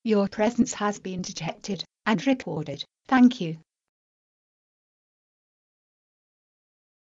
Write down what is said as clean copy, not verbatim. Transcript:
Your presence has been detected and recorded. Thank you.